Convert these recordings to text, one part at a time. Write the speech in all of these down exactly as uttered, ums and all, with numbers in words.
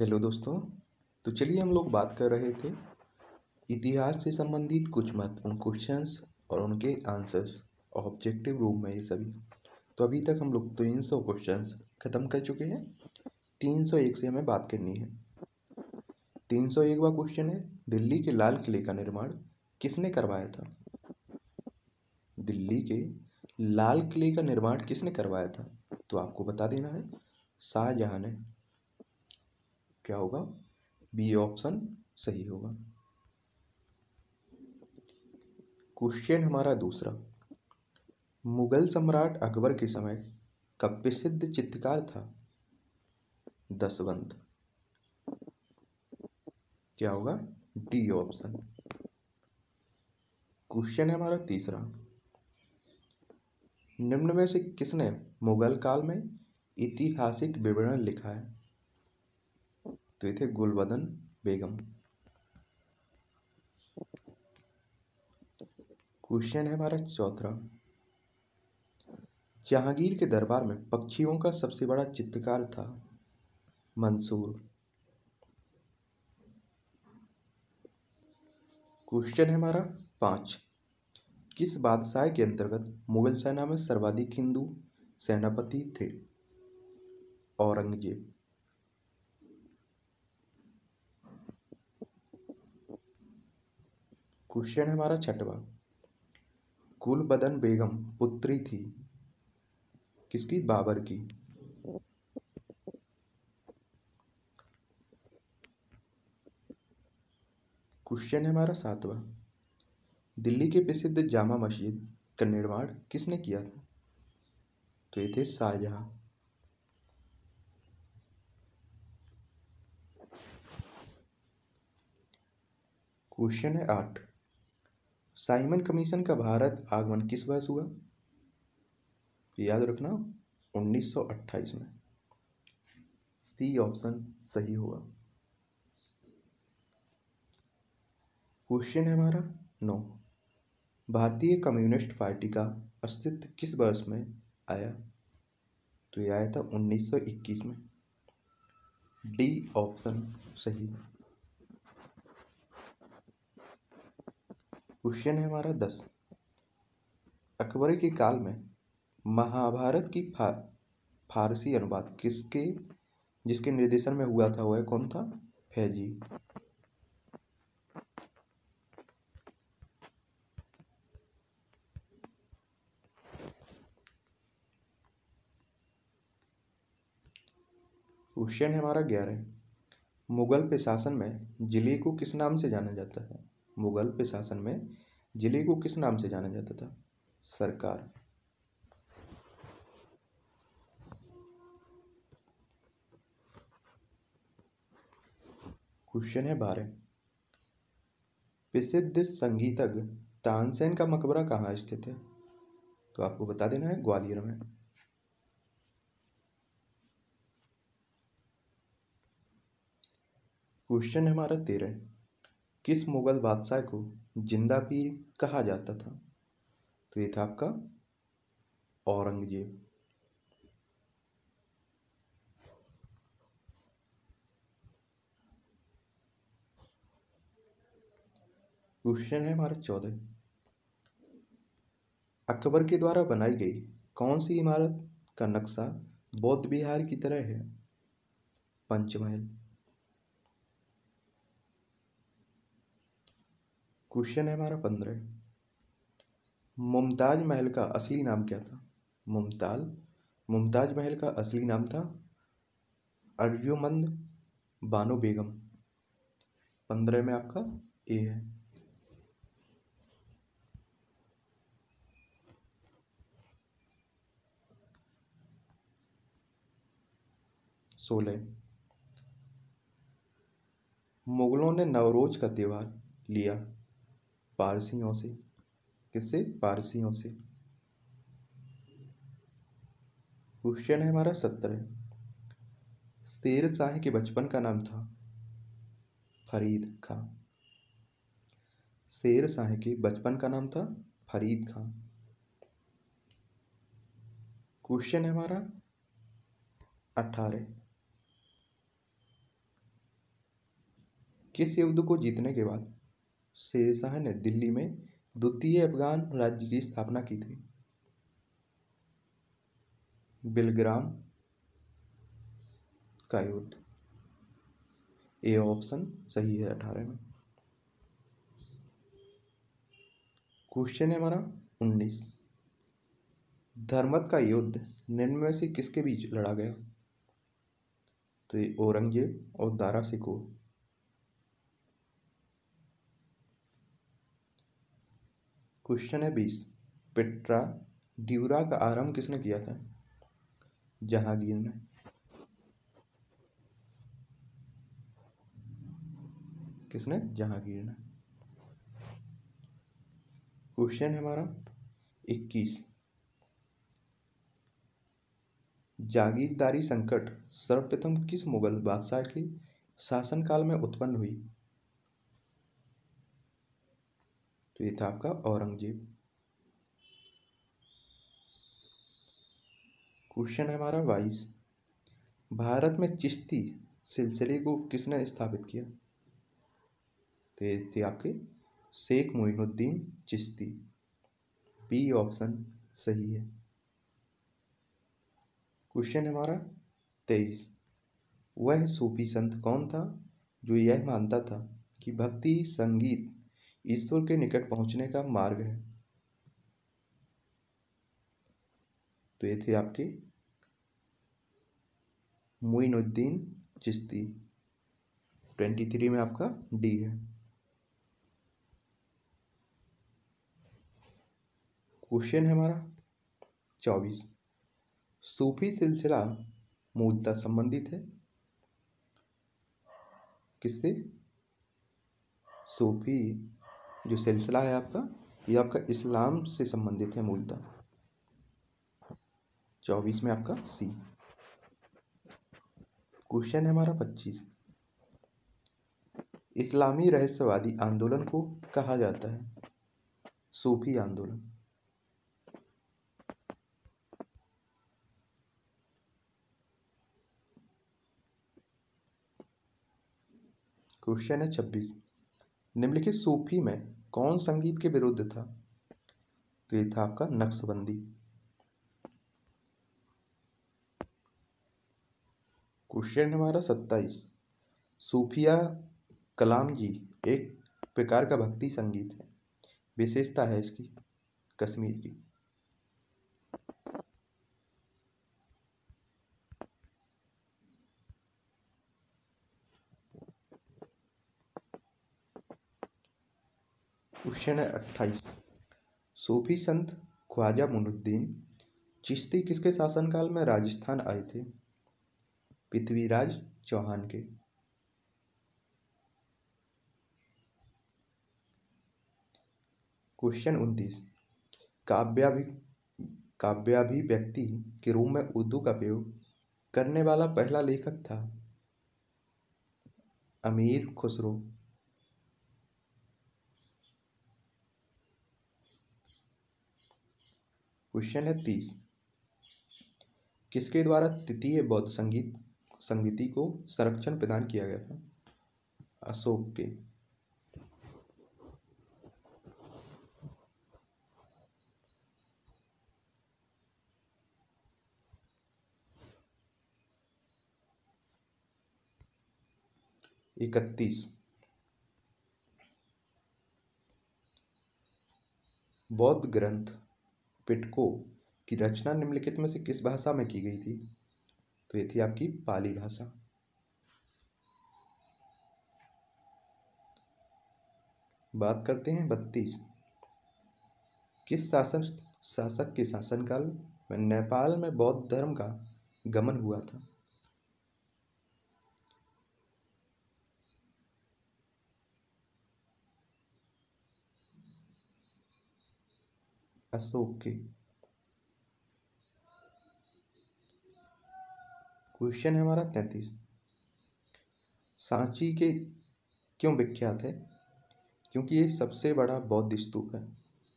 Hello दोस्तों। तो चलिए हम लोग बात कर रहे थे इतिहास से संबंधित कुछ महत्वपूर्ण क्वेश्चंस और उनके आंसर्स ऑब्जेक्टिव रूप में ये सभी। तो अभी तक हम लोग तीन सौ क्वेश्चंस ख़त्म कर चुके हैं। तीन सौ एक से हमें बात करनी है। तीन सौ एकवा क्वेश्चन है, दिल्ली के लाल किले का निर्माण किसने करवाया था? दिल्ली के लाल किले का निर्माण किसने करवाया था? तो आपको बता देना है शाहजहां ने। क्या होगा? बी ऑप्शन सही होगा। क्वेश्चन हमारा दूसरा, मुगल सम्राट अकबर के समय का प्रसिद्ध चित्रकार था? दसवंत। क्या होगा? D option. क्वेश्चन है हमारा तीसरा, निम्न में से किसने मुगल काल में ऐतिहासिक विवरण लिखा है? तो ये थे गुलबदन बेगम। क्वेश्चन है हमारा चौथा, जहांगीर के दरबार में पक्षियों का सबसे बड़ा चित्रकार था? मंसूर। क्वेश्चन है हमारा पाँच, किस बादशाह के अंतर्गत मुगल सेना में सर्वाधिक हिंदू सेनापति थे? औरंगजेब। क्वेश्चन है हमारा छठवा, गुलबदन बेगम पुत्री थी किसकी? बाबर की। क्वेश्चन है हमारा सातवां, दिल्ली के प्रसिद्ध जामा मस्जिद का निर्माण किसने किया था? तो ये थे शाहजहां। क्वेश्चन है आठ, साइमन कमीशन का भारत आगमन किस वर्ष हुआ? याद रखना उन्नीस सौ अट्ठाईस में। सी ऑप्शन सही होगा। क्वेश्चन है हमारा नौ, भारतीय कम्युनिस्ट पार्टी का अस्तित्व किस वर्ष में आया? तो यह आया था उन्नीस सौ इक्कीस में। डी ऑप्शन सही। क्वेश्चन है हमारा दस, अकबर के काल में महाभारत की फा, फारसी अनुवाद किसके जिसके निर्देशन में हुआ था वह कौन था? फैजी। क्वेश्चन है हमारा ग्यारह, मुगल प्रशासन में जिले को किस नाम से जाना जाता है? मुगल प्रशासन में जिले को किस नाम से जाना जाता था? सरकार। क्वेश्चन है बारह, प्रसिद्ध संगीतज्ञ तानसेन का मकबरा कहाँ स्थित है? तो आपको बता देना है ग्वालियर में। क्वेश्चन है हमारा तेरह, किस मुगल बादशाह को जिंदा पीर कहा जाता था? तो ये था आपका औरंगजेब। क्वेश्चन है हमारा चौदह, अकबर के द्वारा बनाई गई कौन सी इमारत का नक्शा बौद्ध विहार की तरह है? पंचमहल। क्वेश्चन है हमारा पंद्रह, मुमताज महल का असली नाम क्या था? मुमताज मुमताज महल का असली नाम था अर्जुमंद बानो बेगम। पंद्रह में आपका ए है। सोलह, मुगलों ने नवरोज का त्योहार लिया पारसियों से। किससे? पारसियों से। क्वेश्चन है हमारा सत्रह, शेर शाह के बचपन का नाम था? फरीद खां। शेर शाह के बचपन का नाम था फरीद खां। क्वेश्चन है हमारा अठारह, किस युद्ध को जीतने के बाद शेर शाह ने दिल्ली में द्वितीय अफगान राज्य की स्थापना की थी? बिलग्राम का युद्ध। ए ऑप्शन सही है अठारह में। क्वेश्चन है हमारा उन्नीस। धर्मत का युद्ध निम्न में से किसके बीच लड़ा गया? तो ये औरंगजेब और दारा शिकोह। क्वेश्चन है बीस। पेट्रा ड्यूरा का आरंभ किसने किया था? जहांगीर ने। किसने? जहांगीर ने। क्वेश्चन है हमारा इक्कीस। जागीरदारी संकट सर्वप्रथम किस मुगल बादशाह के शासनकाल में उत्पन्न हुई? तो ये था आपका औरंगजेब। क्वेश्चन है हमारा बाईस। भारत में चिश्ती सिलसिले को किसने स्थापित किया? तो ये थे आपके शेख मोइनुद्दीन चिश्ती। बी ऑप्शन सही है। क्वेश्चन है हमारा तेईस। वह सूफी संत कौन था जो यह मानता था कि भक्ति संगीत ईश्वर के निकट पहुंचने का मार्ग है? तो ये थे आपके मोइनुद्दीन चिश्ती। तेईस में आपका डी है। क्वेश्चन है हमारा चौबीस। सूफी सिलसिला मूलतः संबंधित है किससे? सूफी जो सिलसिला है आपका, ये आपका इस्लाम से संबंधित है मूलतः। चौबीस में आपका सी। क्वेश्चन है हमारा पच्चीस। इस्लामी रहस्यवादी आंदोलन को कहा जाता है? सूफी आंदोलन। क्वेश्चन है छब्बीस। निम्नलिखित सूफी में कौन संगीत के विरुद्ध था? तो ये था आपका नक्शबंदी। क्वेश्चन हमारा सत्ताईस। सूफिया कलाम जी एक प्रकार का भक्ति संगीत है, विशेषता है इसकी कश्मीर की। क्वेश्चन है अट्ठाईस। सूफी संत ख्वाजा मोइनुद्दीन चिश्ती किसके शासनकाल में राजस्थान आए थे? पृथ्वीराज चौहान के। क्वेश्चन उनतीस। काव्याभि काव्याभिव्यक्ति के रूप में उर्दू का प्रयोग करने वाला पहला लेखक था? अमीर खुसरो। क्वेश्चन है तीस। किसके द्वारा तृतीय बौद्ध संगीत संगीति को संरक्षण प्रदान किया गया था? अशोक के। इकतीस। बौद्ध ग्रंथ पिटको की रचना निम्नलिखित में से किस भाषा में की गई थी? तो ये थी आपकी पाली भाषा। बात करते हैं बत्तीस। किस शासन शासक के शासनकाल में नेपाल में बौद्ध धर्म का गमन हुआ था? अशोक के। क्वेश्चन है हमारा तैंतीस। सांची के क्यों विख्यात है? क्योंकि ये सबसे बड़ा बौद्ध स्तूप है।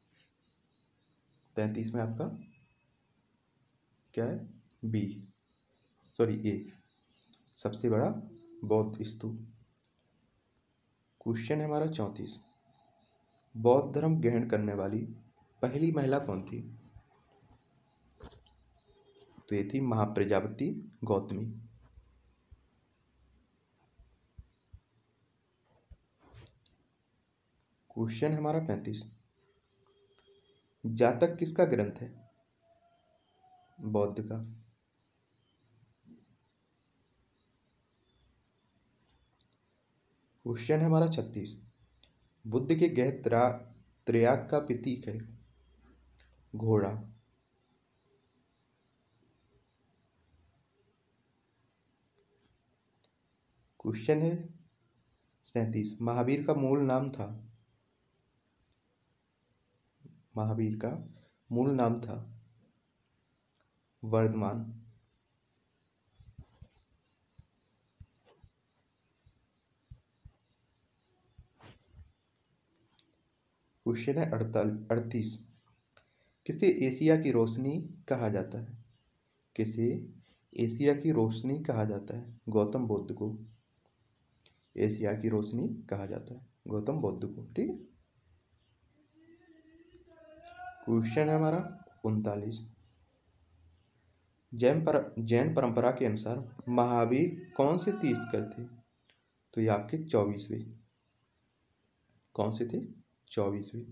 तैंतीस में आपका क्या है? बी सॉरी ए सबसे बड़ा बौद्ध स्तूप। क्वेश्चन है हमारा चौंतीस, बौद्ध धर्म ग्रहण करने वाली पहली महिला कौन थी? तो ये थी महाप्रजापति गौतमी। क्वेश्चन है हमारा पैंतीस, जातक किसका ग्रंथ है? बौद्ध का। क्वेश्चन है हमारा छत्तीस, बुद्ध के गृह त्र्याग का प्रतीक है? घोड़ा। क्वेश्चन है सैंतीस, महावीर का मूल नाम था? महावीर का मूल नाम था वर्धमान। क्वेश्चन है अड़तीस, किसे एशिया की रोशनी कहा जाता है? किसे एशिया की रोशनी कहा जाता है? गौतम बुद्ध को एशिया की रोशनी कहा जाता है, गौतम बुद्ध को। ठीक है। क्वेश्चन है हमारा उनतालीस, जैन पर जैन परंपरा के अनुसार महावीर कौन से तीर्थंकर थे? तो ये आपके चौबीसवें। कौन से थे? चौबीसवें।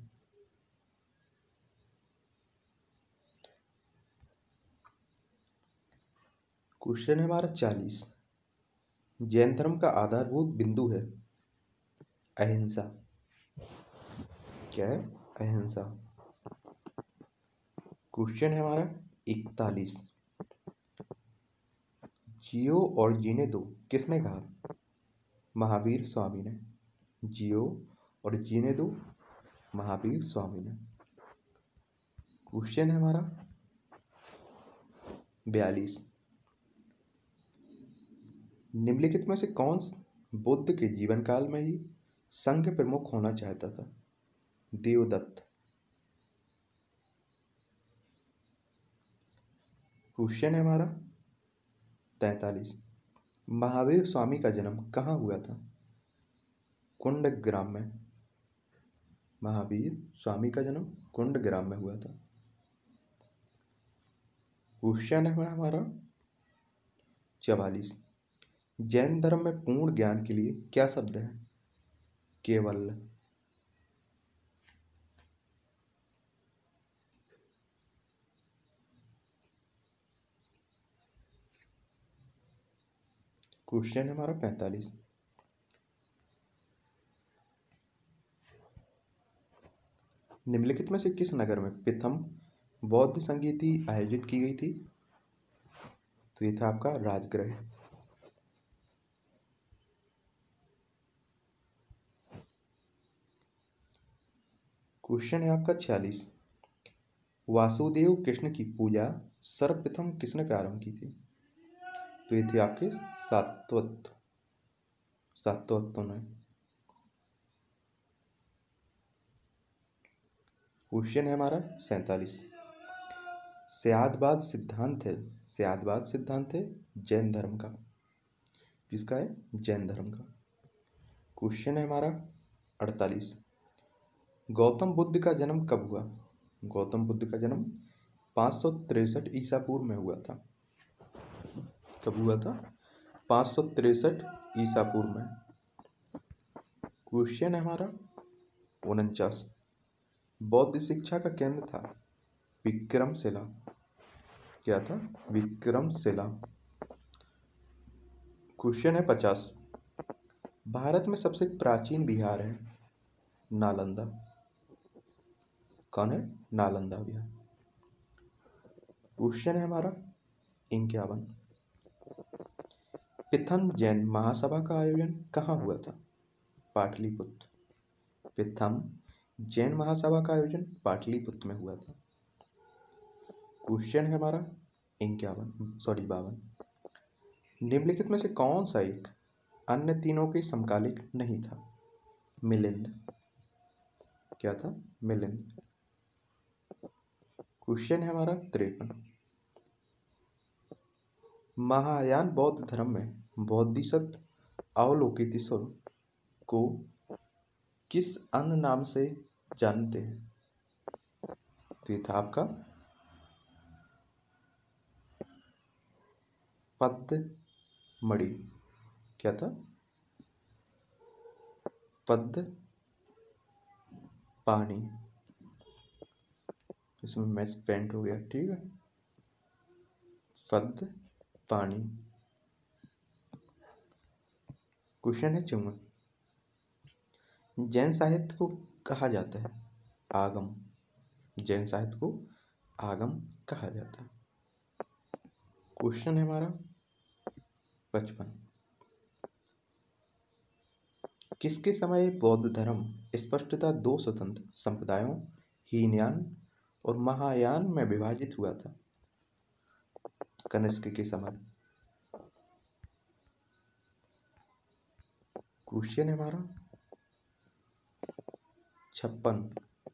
क्वेश्चन है हमारा चालीस, जैन धर्म का आधारभूत बिंदु है? अहिंसा। क्या है? अहिंसा। क्वेश्चन है हमारा इकतालीस, जियो और जीने दो किसने कहा? महावीर स्वामी ने। जियो और जीने दो महावीर स्वामी ने। क्वेश्चन है हमारा बयालीस, निम्नलिखित में से कौन बुद्ध के जीवन काल में ही संघ प्रमुख होना चाहता था? देवदत्त। क्वेश्चन है हमारा तैंतालीस, महावीर स्वामी का जन्म कहाँ हुआ था? कुंडग्राम में। महावीर स्वामी का जन्म कुंडग्राम में हुआ था। क्वेश्चन है हमारा चवालीस, जैन धर्म में पूर्ण ज्ञान के लिए क्या शब्द है? केवल। क्वेश्चन है हमारा पैंतालीस, निम्नलिखित में से किस नगर में प्रथम बौद्ध संगीति आयोजित की गई थी? तो ये था आपका राजगृह। क्वेश्चन है आपका छियालीस, वासुदेव कृष्ण की पूजा सर्वप्रथम किसने प्रारंभ की थी? तो ये थे आपके सातवत सातवत्तों ने। क्वेश्चन है हमारा सैंतालीस, स्यादवाद सिद्धांत है स्यादवाद सिद्धांत है जैन धर्म का? किसका है? जैन धर्म का। क्वेश्चन है हमारा अड़तालीस, गौतम बुद्ध का जन्म कब हुआ? गौतम बुद्ध का जन्म पाँच सौ तिरसठ ईसा पूर्व में हुआ था। कब हुआ था? पाँच सौ तिरसठ ईसा पूर्व में। क्वेश्चन है हमारा उनचास, बौद्ध शिक्षा का केंद्र था? विक्रमशिला। क्या था? विक्रमशिला। क्वेश्चन है पचास, भारत में सबसे प्राचीन विहार है? नालंदा। कौन है? नालंदा विहार। क्वेश्चन है हमारा इक्यावन, प्रथम जैन महासभा का आयोजन कहाँ हुआ था? पाटलिपुत्र। प्रथम जैन महासभा का आयोजन पाटलिपुत्र में हुआ था। क्वेश्चन है हमारा इक्यावन सॉरी बावन, निम्नलिखित में से कौन सा एक अन्य तीनों के समकालिक नहीं था? मिलिंद। क्या था? मिलिंद। क्वेश्चन है हमारा तिरपन, महायान बौद्ध धर्म में बोधिसत्व अवलोकितेश्वर को किस अन्य नाम से जानते हैं? तो ये था आपका पद्ममणि। क्या था? पद्म पानी। इसमें मैच पेंट हो गया, ठीक है। पद्म पानी। क्वेश्चन है चौवन। जैन साहित्य को कहा जाता है आगम। जैन साहित्य को आगम कहा जाता है। क्वेश्चन है हमारा पचपन। किसके समय बौद्ध धर्म स्पष्टतः दो स्वतंत्र संप्रदायों हीनयान और महायान में विभाजित हुआ था? कनिष्क के समय। क्वेश्चन है हमारा छप्पन।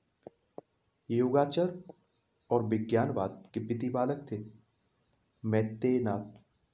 योगाचर और विज्ञानवाद के प्रतिपादक थे मैत्रेयनाथ।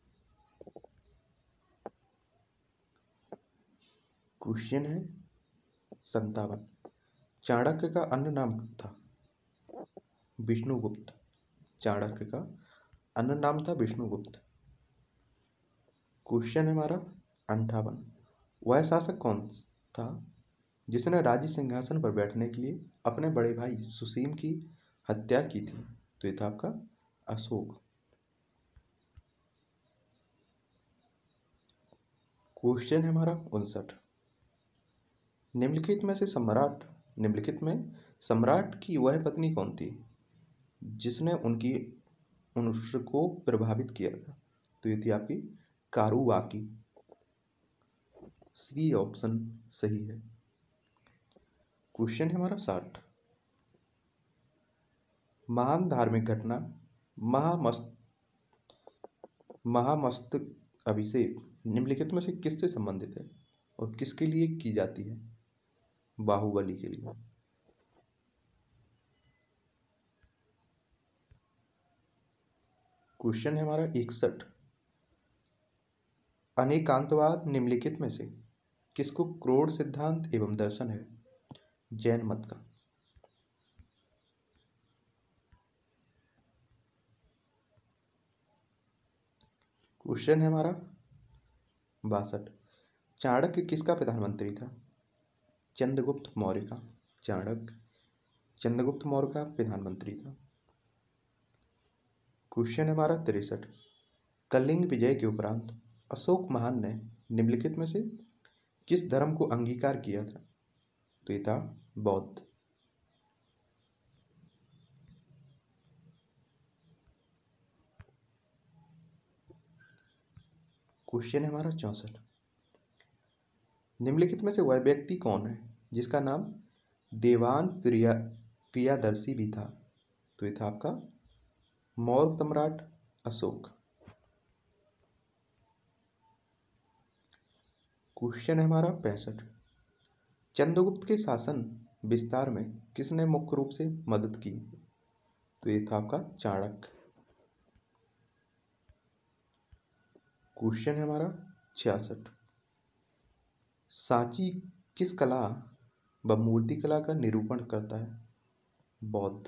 क्वेश्चन है संतावन। चाणक्य का अन्य नाम था विष्णुगुप्त। चाणक्य का अन्य नाम था विष्णुगुप्त। क्वेश्चन है हमारा अंठावन। वह शासक कौन था जिसने राज्य सिंहासन पर बैठने के लिए अपने बड़े भाई सुसीम की हत्या की थी? तो ये था आपका अशोक। क्वेश्चन है हमारा उनसठ। निम्नलिखित में से सम्राट निम्नलिखित में सम्राट की वह पत्नी कौन थी जिसने उनकी उनको प्रभावित किया था? तो ये थी आपकी कारुबाकी। सी ऑप्शन सही है। क्वेश्चन है हमारा साठ। महान धार्मिक घटना महामस्त महामस्तक अभिषेक निम्नलिखित में से किससे संबंधित है और किसके लिए की जाती है? बाहुबली के लिए। क्वेश्चन है हमारा इकसठ। अनेकांतवाद निम्नलिखित में से किसको क्रोध सिद्धांत एवं दर्शन है? जैन मत का। क्वेश्चन है हमारा बासठ। चाणक्य किसका प्रधानमंत्री था? चंद्रगुप्त मौर्य का। चाणक्य चंद्रगुप्त मौर्य का प्रधानमंत्री था। क्वेश्चन है हमारा तिरसठ। कलिंग विजय के उपरांत अशोक महान ने निम्नलिखित में से किस धर्म को अंगीकार किया था? तो ये था बौद्ध। क्वेश्चन है हमारा चौसठ। निम्नलिखित में से वह व्यक्ति कौन है जिसका नाम देवान प्रिया प्रियादर्शी भी था? तो ये था आपका मौर्य सम्राट अशोक। क्वेश्चन है हमारा पैंसठ। चंद्रगुप्त के शासन विस्तार में किसने मुख्य रूप से मदद की? तो ये था आपका चाणक्य। क्वेश्चन है हमारा छियासठ। सांची किस कला व मूर्ति कला का निरूपण करता है? बौद्ध।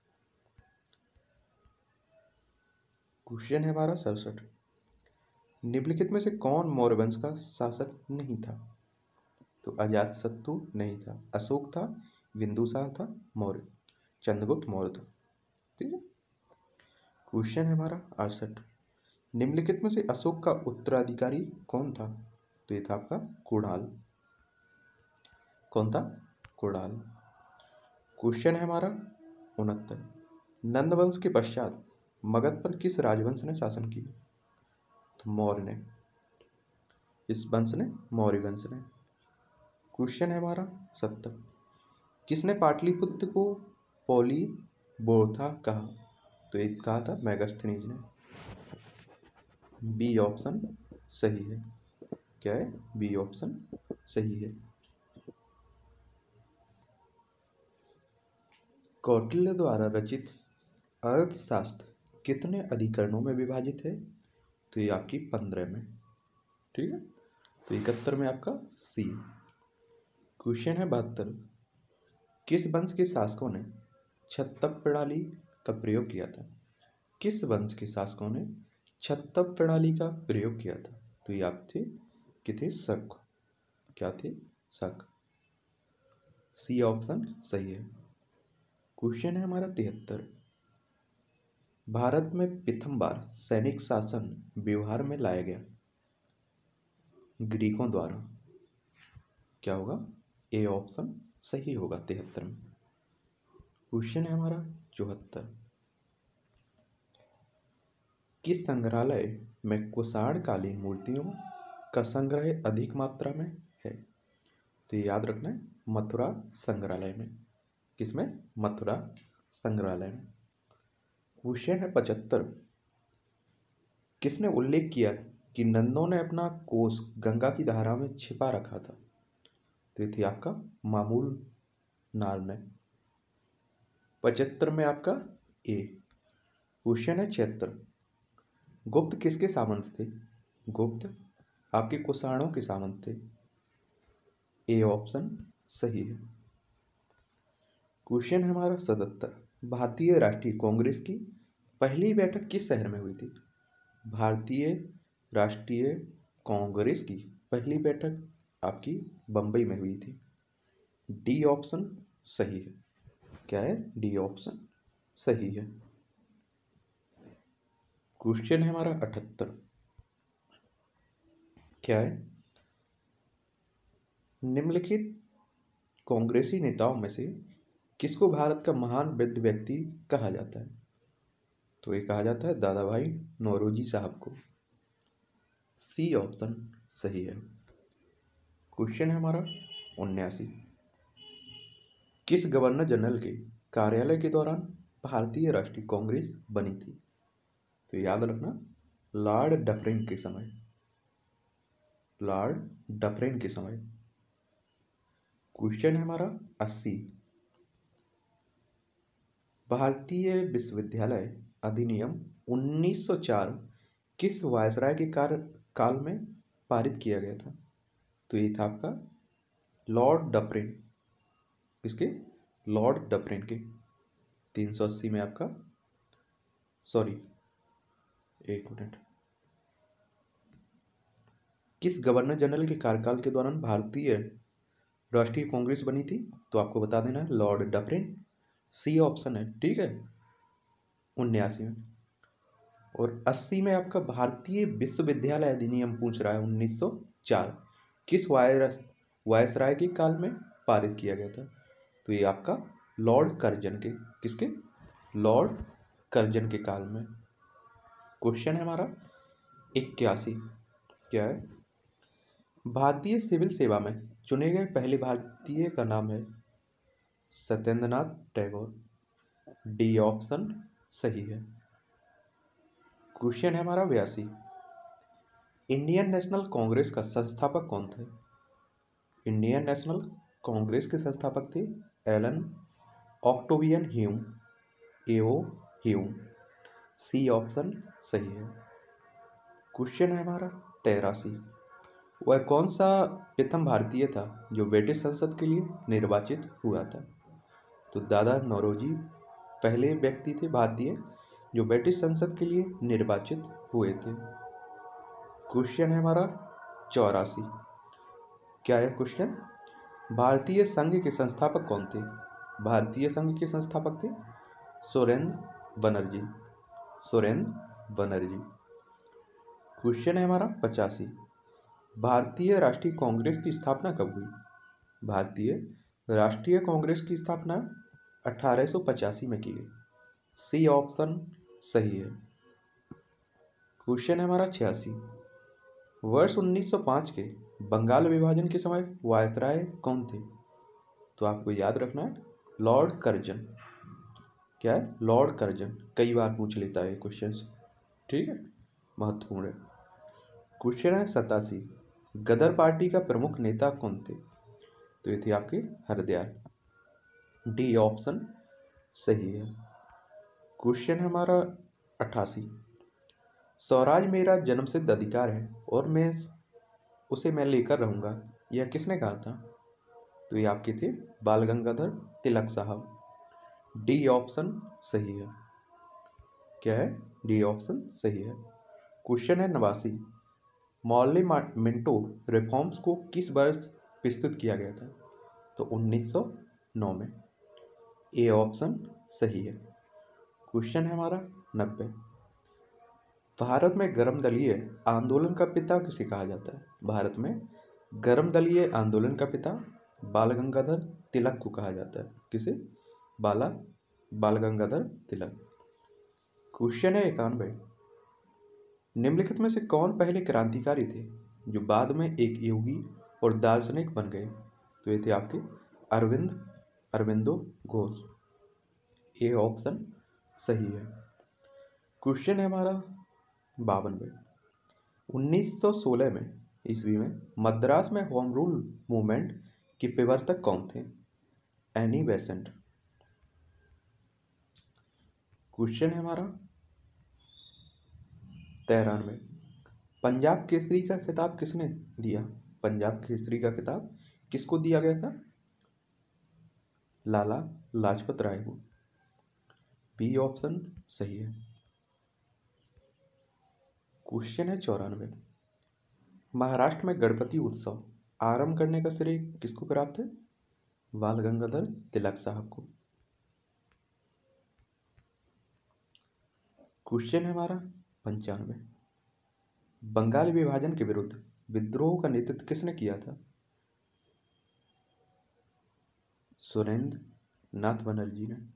क्वेश्चन है हमारा सड़सठ। निम्नलिखित में से कौन मौर्य वंश का शासक नहीं था? तो अजातशत्रु नहीं था। अशोक था, बिंदुसार था, मौर्य चंद्रगुप्त मौर्य था। ठीक है। क्वेश्चन है हमारा अड़सठ। निम्नलिखित में से अशोक का उत्तराधिकारी कौन था? तो ये था आपका कुणाल। कौन था? कुणाल। क्वेश्चन है हमारा उनहत्तर। नंद वंश के पश्चात मगध पर किस राजवंश ने शासन किया? तो मौर्य ने। इस वंश ने मौर्य वंश ने। क्वेश्चन है हमारा सत्तर। किसने पाटलिपुत्र को पॉलीबोथा कहा? तो एक कहा था मेगास्थनीज ने। बी ऑप्शन सही है। क्या है? बी ऑप्शन सही है। कौटिल्य द्वारा रचित अर्थशास्त्र कितने अधिकरणों में विभाजित है? तो ये आपकी पंद्रह में। ठीक है। तो इकहत्तर में आपका सी। क्वेश्चन है बहत्तर, किस वंश के शासकों ने छत्तर प्रणाली का प्रयोग किया था? किस वंश के शासकों ने छत्तर प्रणाली का प्रयोग किया था? तो ये आप थे कि थे शक। क्या थे? शक। सी ऑप्शन सही है। क्वेश्चन है हमारा तिहत्तर, भारत में प्रथम बार सैनिक शासन व्यवहार में लाया गया ग्रीकों द्वारा। क्या होगा? ए ऑप्शन सही होगा तिहत्तर में। क्वेश्चन है हमारा चौहत्तर, किस संग्रहालय में कुषाणकालीन मूर्तियों का संग्रह अधिक मात्रा में है? तो ये याद रखना है, मथुरा संग्रहालय में। किसमें? मथुरा संग्रहालय में। क्वेश्चन है पचहत्तर, किसने उल्लेख किया कि नंदों ने अपना कोष गंगा की धारा में छिपा रखा था? तो ये थी आपका मामूल नार ने। पचहत्तर में आपका ए। क्वेश्चन है छिहत्तर, गुप्त किसके सामंत थे? गुप्त आपके कुषाणों के सामंत थे। ए ऑप्शन सही है। क्वेश्चन है हमारा सतहत्तर, भारतीय राष्ट्रीय कांग्रेस की पहली बैठक किस शहर में हुई थी? भारतीय राष्ट्रीय कांग्रेस की पहली बैठक आपकी बंबई में हुई थी। डी ऑप्शन सही है। क्या है? डी ऑप्शन सही है। क्वेश्चन है हमारा अठहत्तर, क्या है? निम्नलिखित कांग्रेसी नेताओं में से किसको भारत का महान वृद्ध व्यक्ति कहा जाता है? तो ये कहा जाता है दादा भाई नौरोजी साहब को। सी ऑप्शन सही है। क्वेश्चन है हमारा उन्यासी, किस गवर्नर जनरल के कार्यालय के दौरान भारतीय राष्ट्रीय कांग्रेस बनी थी? तो याद रखना, लॉर्ड डफरिन के समय। लॉर्ड डफरिन के समय। क्वेश्चन है हमारा अस्सी, भारतीय विश्वविद्यालय अधिनियम उन्नीस सौ चार किस वायसराय के कार्य काल में पारित किया गया था? तो ये था आपका लॉर्ड डफरिन। किसके? लॉर्ड डफरिन के। तीन सौ अस्सी में आपका, सॉरी एक मिनट, किस गवर्नर जनरल के कार्यकाल के दौरान भारतीय राष्ट्रीय कांग्रेस बनी थी? तो आपको बता देना है लॉर्ड डफरिन। सी ऑप्शन है। ठीक है। उन्यासी में। और अस्सी में आपका भारतीय विश्वविद्यालय अधिनियम पूछ रहा है उन्नीस सौ चार किस वायरस वायसराय के काल में पारित किया गया था? तो ये आपका लॉर्ड कर्जन के। किसके? लॉर्ड कर्जन के काल में। क्वेश्चन है हमारा इक्यासी, क्या है? भारतीय सिविल सेवा में चुने गए पहले भारतीय का नाम है सत्येंद्रनाथ टैगोर। डी ऑप्शन सही है। क्वेश्चन है हमारा बयासी, इंडियन नेशनल कांग्रेस का संस्थापक कौन थे? इंडियन नेशनल कांग्रेस के संस्थापक थे Allan Octavian Hume. A O Hume. C option सही है। क्वेश्चन है हमारा तेरासी, वह कौन सा प्रथम भारतीय था जो ब्रिटिश संसद के लिए निर्वाचित हुआ था? तो दादा नौरोजी पहले व्यक्ति थे भारतीय जो ब्रिटिश संसद के लिए निर्वाचित हुए थे। क्वेश्चन है हमारा चौरासी, क्या है क्वेश्चन? भारतीय संघ के संस्थापक कौन थे? भारतीय संघ के संस्थापक थे सुरेंद्र बनर्जी। सुरेंद्र बनर्जी। क्वेश्चन है हमारा पचासी, भारतीय राष्ट्रीय कांग्रेस की स्थापना कब हुई? भारतीय राष्ट्रीय कांग्रेस की स्थापना अठारह सौ पचासी में की गई। सी ऑप्शन सही है। क्वेश्चन है हमारा छियासी, वर्ष उन्नीस सौ पाँच के बंगाल विभाजन के समय वायसराय कौन थे? तो आपको याद रखना है लॉर्ड कर्जन। क्या है? Lord Curzon. कई बार पूछ लेता है क्वेश्चन। ठीक है, महत्वपूर्ण है। क्वेश्चन है सतासी, गदर पार्टी का प्रमुख नेता कौन थे? तो ये थे आपके हरदयाल। डी ऑप्शन सही है। क्वेश्चन है हमारा अट्ठासी, स्वराज मेरा जन्मसिद्ध अधिकार है और मैं उसे मैं लेकर रहूंगा, यह किसने कहा था? तो ये आपके थे बाल गंगाधर तिलक साहब। डी ऑप्शन सही है। क्या है? डी ऑप्शन सही है। क्वेश्चन है नवासी, मॉर्ले मिंटो रिफॉर्म्स को किस वर्ष प्रस्तुत किया गया था? तो उन्नीस सौ नौ में। ए ऑप्शन सही है। क्वेश्चन है हमारा नब्बे, भारत में गर्म दलीय आंदोलन का पिता किसे कहा जाता है? भारत में गर्म दलीय आंदोलन का पिता बाल गंगाधर तिलक को कहा जाता है। किसे? बाला बाल गंगाधर तिलक। क्वेश्चन है इक्यानवे, निम्नलिखित में से कौन पहले क्रांतिकारी थे जो बाद में एक योगी और दार्शनिक बन गए? तो ये थे आपके अरविंद अरविंदो घोष। ए ऑप्शन सही है। क्वेश्चन है हमारा बावनवे, उन्नीस सौ सोलह में ईस्वी में मद्रास में होम रूल मूवमेंट के प्रवर्तक कौन थे? Annie Besant. क्वेश्चन है हमारा तिरानवे, पंजाब केसरी का खिताब किसने दिया? पंजाब केसरी का खिताब किसको दिया गया था? लाला लाजपत राय को। बी ऑप्शन सही है। क्वेश्चन है चौरानवे, महाराष्ट्र में गणपति उत्सव आरंभ करने का श्रेय किसको प्राप्त है? बाल गंगाधर तिलक साहब को। क्वेश्चन है हमारा पंचानवे, बंगाल विभाजन के विरुद्ध विद्रोह का नेतृत्व किसने किया था? सुरेंद्र नाथ बनर्जी ने।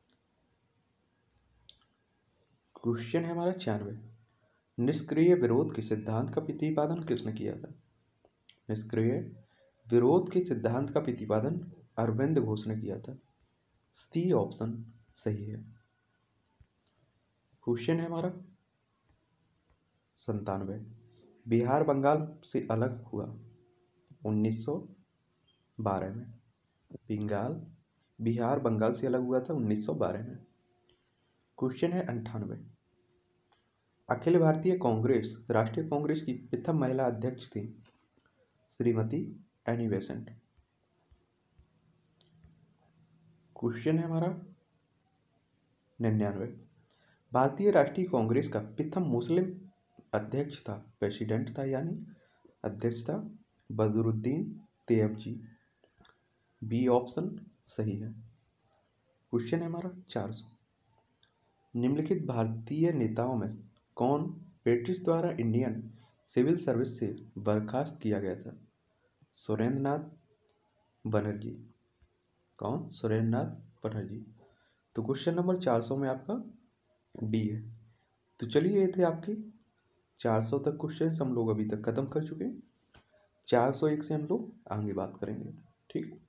क्वेश्चन है हमारा छियानवे, निष्क्रिय विरोध के सिद्धांत का प्रतिपादन किसने किया था? निष्क्रिय विरोध के सिद्धांत का प्रतिपादन अरविंद घोष ने किया था। सी ऑप्शन सही है। क्वेश्चन है हमारा संतानवे, बिहार बंगाल से अलग हुआ उन्नीस सौ बारह में। बंगाल बिहार बंगाल से अलग हुआ था उन्नीस सौ बारह में। क्वेश्चन है अंठानवे, अखिल भारतीय कांग्रेस राष्ट्रीय कांग्रेस की प्रथम महिला अध्यक्ष थी? Shrimati Annie Besant. क्वेश्चन है हमारा निन्यानवे, भारतीय राष्ट्रीय कांग्रेस का प्रथम मुस्लिम अध्यक्ष था प्रेसिडेंट था यानी अध्यक्ष था बदरुद्दीन तैयबजी। बी ऑप्शन सही है। क्वेश्चन है हमारा चार सौ, निम्नलिखित भारतीय नेताओं में कौन ब्रिटिश द्वारा इंडियन सिविल सर्विस से बर्खास्त किया गया था? सुरेंद्र नाथ बनर्जी। कौन? सुरेंद्र नाथ बनर्जी। तो क्वेश्चन नंबर चार सौ में आपका डी है। तो चलिए ये थे आपके चार सौ तक क्वेश्चन हम लोग अभी तक खत्म कर चुके हैं। चार सौ एक से हम लोग आगे बात करेंगे। ठीक।